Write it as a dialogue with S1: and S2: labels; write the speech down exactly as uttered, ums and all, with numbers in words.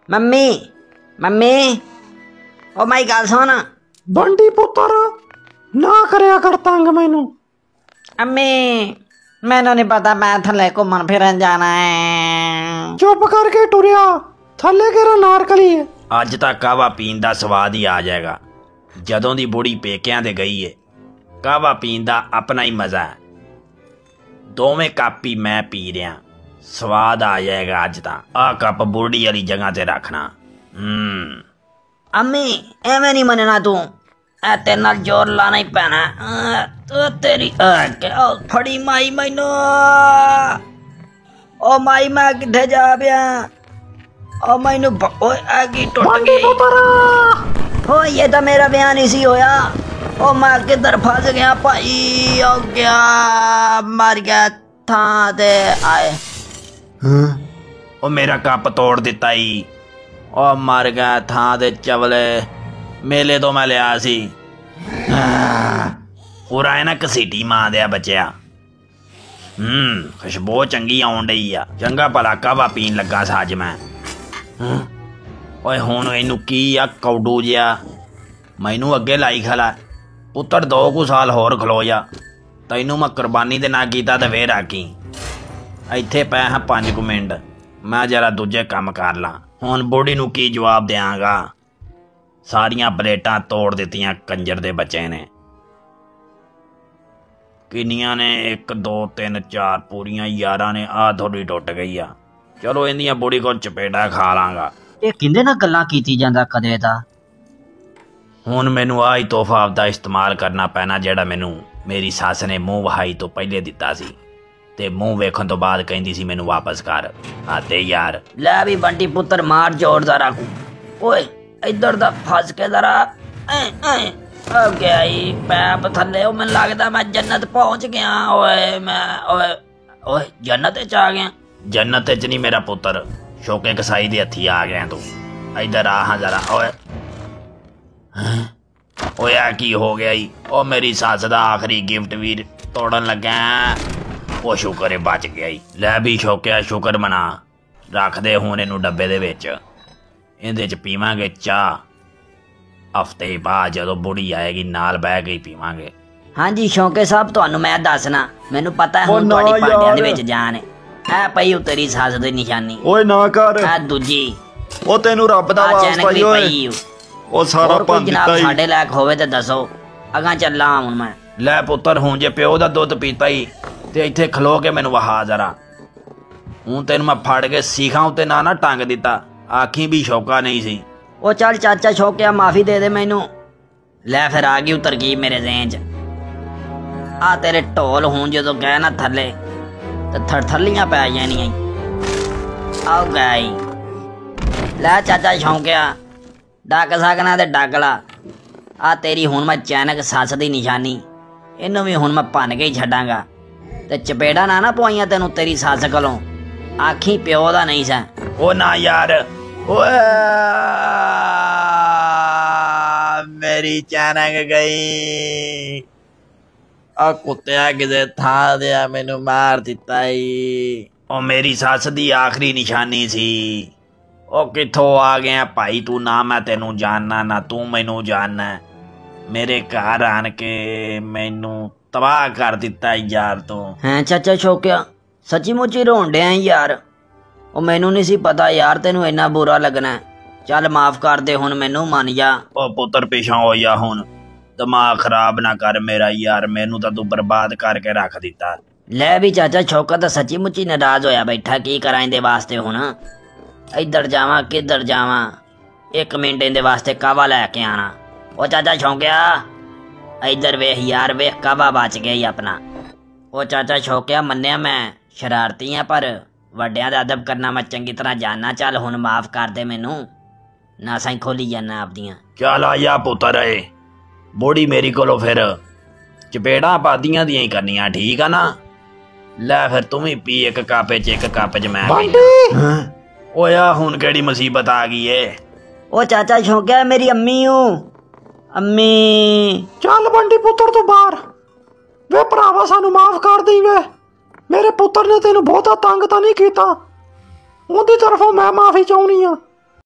S1: Mummy mummy ओ माई गल सुन।
S2: बंटी पुत्र ना करया कर तंग मैनू।
S1: अम्मी मैनू नहीं पता, मैं थले घूमन फिरन जाना है।
S2: चुप करके टुरिया थले गिरा नारकली।
S3: अज तक कहवा पीन दा स्वाद ही आ जाएगा। जदों दी बुढ़ी पेकियां ते गई है कहवा पीन दा अपना ही मजा है। दोवें कप ही मैं पी रहा, स्वाद आ जाएगा अज ता। आ कप बुढ़ी वाली जगह ते रखना। हम्म
S1: अम्मी एवें नहीं मनना तू, ए तेरे नाल जोर लाना ही पैना। तो तेरी क्या फड़ी माई मैनू। ओ माई मैं किथे जा पिया। ओ मैनू ओए आगी टुट गई। ओ ये तो मेरा बयान ही सी होया। ओ मैं किधर फस गया भाई। ओ गया मर गया था दे आए।
S3: ओ मेरा कप तोड़ दिता ही। ओ मर गया था दे चवले। मेले तो मैं लिया सी। पूरा है ना घसीटी मां दिया बचया। हम्म खुशबू चंगी आउन डई आ। चंगा भला कहवा पीन लगा सा अज मैं। ओए हुण इनू की आ कौडू जिहा मैनू अगे लाई खला। पुत्तर दो कु साल होर खलो जा, तैनू मैं कुरबानी दे ना कीता ते फिर आकी। इत्थे पै हां पंज कु मिंट, मैं जरा दूजे काम कर ला। हुण बुढ़ी नू की जवाब देंगा। सारियां प्लेटां तोड़ दित्तियां कंजर दे बच्चे ने। किन्नियां ने एक दो तीन चार पूरियां यारां ने। आ थोड़ी टुट गई आ। चलो इंदियां बुढ़ी को चपेटा खा लांगा।
S1: ये किंदे नाल गल्लां कीती जांदा कदे दा।
S3: हुण मैनू आ ही तोहफा आपदा इस्तेमाल करना पैना जेड़ा मैनू मेरी सस ने मूँह वहाई तो पहले दिता सी ते मूँह वेखण तो बाद कहंदी सी मैनू वापस कर। आते यार
S1: लै भी बंटी पुत्र मार जोर दा रख। ओए इधर दा फस के जरा हो गया ही पैप थले। मैनू लगदा मैं जन्नत पहुंच गया। ओए मैं ओए ओए जन्नत च आ गया।
S3: जन्नत च नहीं मेरा पुत्र, शोके कसाई दे हत्थी आ गया तू। इधर आ हाँ जरा। ओए ओए आ की हो गया ही। ओ मेरी सस दा आखिरी गिफ्ट भी तोड़न लगा। ओ शुकर है बच गया ही। लै भी शोकिया शुकर मना। रख दे हुण इनू डब्बे दे विच। इहदे च पीवांगे चाह। हफ्ते बाद जदों बुढ़ी आएगी नाल बह के पीवांगे।
S1: हाँ जी शौके साहब, तुहानू मैं दसना, मैनू पता है हुण तुहाडी भांडियां दे विच जान है। ऐ पई तेरी सस दी निशानी।
S2: ओए ना कर।
S1: ऐ दूजी।
S2: ओ तेनू रब दा वास्ता ही ओए। ओ सारा भन दिता ही।
S1: साडे लायक होवे ते दसो, अगां चलां हुण मैं।
S3: लै पुत्तर हुण जे प्यो दा दुध पीता ही ते इत्थे खलो के मैनू वहा जरा। हुण तेनू मैं फड़ के सीखां उत्ते ना ना टंग दिता। आखी भी शौका नहीं सी।
S1: ओ चल चाचा शौकिया माफी दे दे मैनू। लै फिर आ गई तरकीब मेरे ज़हन च। आ तेरे ढोल हुण जदों गए ना थले ते थरथलियां पै जानियां। आओ गई। लै चाचा शौकिया डक सकना ते डक ला। आ तेरी हुण मैं चैनक सस दी निशानी। इनू भी हुण मैं भन के ही छड्डांगा ते चपेड़ा ना ना पवाइयां तेनू तेरी सस कोलों। आखी प्यो दा नहीं सा।
S3: ओ ना यार। ओए मेरी चैनक गई। आ कुत्तिया किते था दिया मैनू मार दिता ही। ओ मेरी सस दी आखिरी निशानी सी। ओ किथों आ गया भाई तू। ना मैं तेनू जानना ना तू मैनू जानना। मेरे घर आन के मैनू तबाह कर दिता यार तू।
S1: हैं चाचा शौकिया सच्ची मुच्ची रोन डे यार। ओ मैनू नहीं सी पता यार तेनू इन्ना बुरा लगना। चल माफ कर दे हुण मैनू मान जा।
S3: ओ पुत्र पिछा हो जा हुण। दिमाग खराब ना कर मेरा यार। मैनू तो तू बर्बाद करके रख दिता।
S1: लै भी चाचा शौकत तो सच्ची मुच्ची नाराज होया बैठा। की करा इंदे वास्ते हुण। इधर जावां किधर जावां। एक मिनट इंदे वास्ते कावा लैके आना। ओ चाचा शौकिया इधर वेख यार वेख कावा बच गया ही अपना। ओ चाचा शौकिया मन्निया मैं शरारती हाँ पर वड्डियां दा अदब करना मैं चंगी तरह जानना। चल हुण माफ कर दे मैनू। नासां खोली जाना आपदियां।
S3: चल आया पुत्र है। बुढ़ी मेरी कोलों फिर चपेड़ा पादियां दियां ही करनियां ठीक है ना। लै फिर तू भी पी एक कप च एक कप च मैं पी। ओया हुण केड़ी मुसीबत आ गई है।
S1: ओ चाचा शौकिया मेरी अम्मी हूँ। अम्मी
S2: चल बंटी पुत्र तू बाहर। वे भरावा सानू माफ कर दी वे। मेरे पुत्र ने तेनू बहुता तंग तो नहीं किया। उनकी तरफों मैं माफी चाहनी हाँ।